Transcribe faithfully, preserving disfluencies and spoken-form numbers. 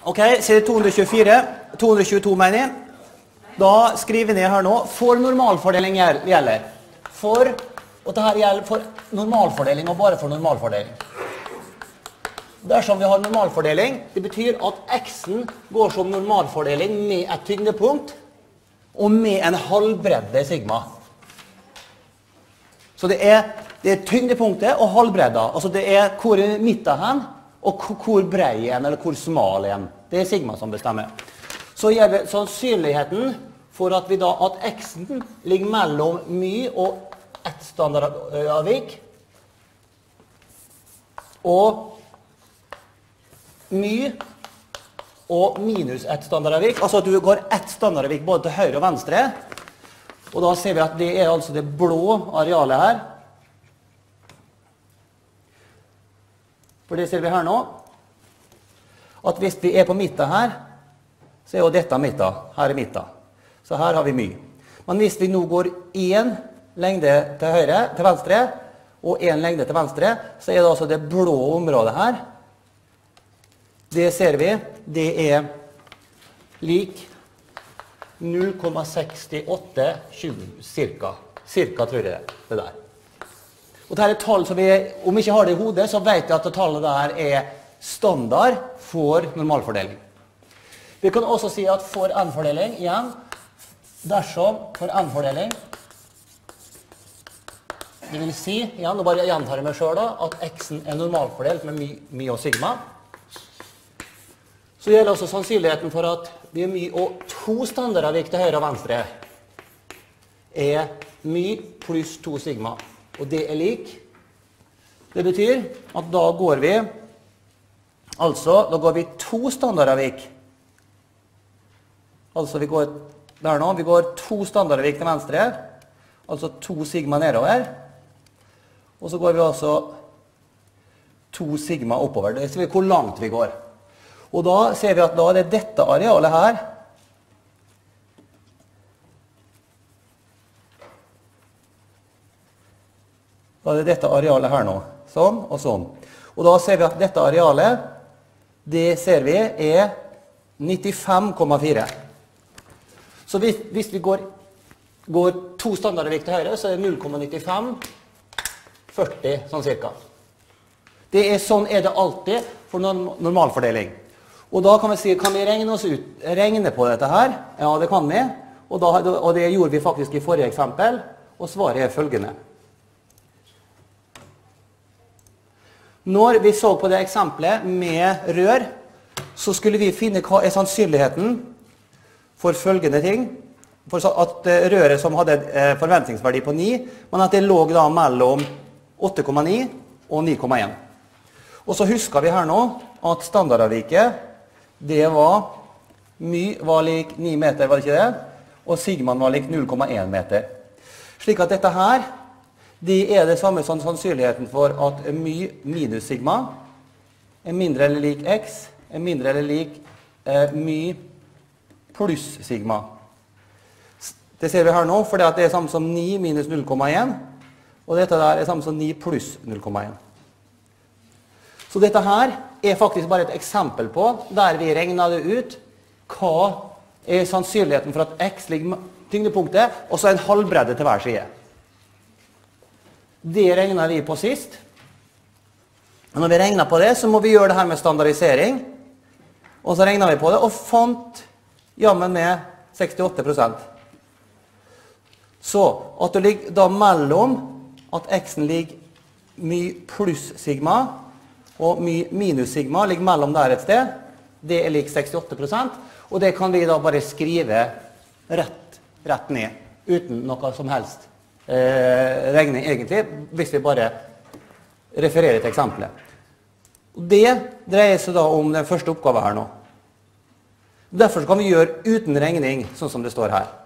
Ok, så er det to hundre tjuefire, to hundre tjueto mener jeg. Da skriver vi ned her nå, for normalfordeling gjelder. For, og dette gjelder for normalfordeling, og bare for normalfordeling. Dersom vi har normalfordeling, det betyr at x-en går som normalfordeling med et tyngdepunkt, og med en halvbredde sigma. Så det er, det er tyngdepunktet og halvbredda. Altså det er hvor er midten hen, og hvor brei en, eller hvor smal en. Det er sigma som bestemmer. Så gjelder sannsynligheten for at vi da, at x-en ligger mellom my og ett standardavvik, og my og minus ett standardavvik. Altså at du går ett standardavvik både til høyre og venstre, og da ser vi at det er altså det blå arealet her. For det ser vi her nå, at hvis vi er på midten her, så er jo dette midten, her er midten. Så her har vi my. Men hvis vi nå går en lengde til høyre, til venstre, og en lengde til venstre, så er det altså det blå området her. Det ser vi, det er lik null komma seks åtte tjue, cirka. Cirka tror jeg det, det der. Og dette er tall som vi, om vi ikke har det i hodet, så vet vi at tallet der er standard for normalfordeling. Vi kan også si at for n-fordeling, igjen, dersom for n-fordeling, det vil si, igjen, nå bare gjentar jeg meg selv da, at x-en er normalfordelt med my, my og sigma. Så gjelder også sannsynligheten for at vi er my og to standardavvik til høyre og venstre er my pluss to sigma. Og det er lik. Det betyr at da går vi, altså, da går vi to standardavvik. Altså vi går der nå, vi går to standardavvik til venstre, altså to sigma nedover. Og så går vi altså to sigma oppover. Det ser vi hvor langt vi går. Og da ser vi at da er det dette arealet her. Da er det dette arealet her nå. Sånn og sånn. Og da ser vi at dette arealet, det ser vi er nittifem komma fire. Så hvis, hvis vi går, går to standardavvik til høyre, så er det null komma nittifem, førti, sånn cirka. Det er, sånn er det alltid for normalfordeling. Og da kan vi si, kan vi regne oss ut, regne på dette her? Ja, det kan vi. Og, da, og det gjorde vi faktisk i forrige eksempel. Og svaret er følgende. Når vi så på det eksempelet med rør, så skulle vi finne hva er sannsynligheten for følgende ting. For at røret som hadde forventningsverdi på ni, men at det lå da mellom åtte komma ni og ni komma en. Og så husker vi her nå at standardavviket, det var, my var lik ni meter, var det ikke det? Og sigmaen var lik null komma en meter. Slik at dette her, det er det samme som sannsynligheten for at my minus sigma er mindre eller lik x, er mindre eller lik eh, my pluss sigma. Det ser vi her nå, for det er samme som ni minus null komma en, og dette der er samme som ni pluss null komma en. Så dette her er faktisk bare et eksempel på, der vi regner det ut, hva er sannsynligheten for at x ligger tyngdepunktet, og så en halvbredde til hver side. Det regner vi på sist. Og når vi regner på det, så må vi gjøre det her med standardisering. Og så regner vi på det, og fant jammen med sekstiåtte prosent. Så at det ligger da mellom at x-en ligger my pluss sigma, og my minus sigma ligger mellom der et sted, det er lik sekstiåtte prosent, og det kan vi da bare skrive rett, rett ned, uten noe som helst eh, regning egentlig, hvis vi bare refererer til eksempelet. Det dreier seg da om den første oppgave her nå. Derfor kan vi gjøre uten regning, sånn som det står her.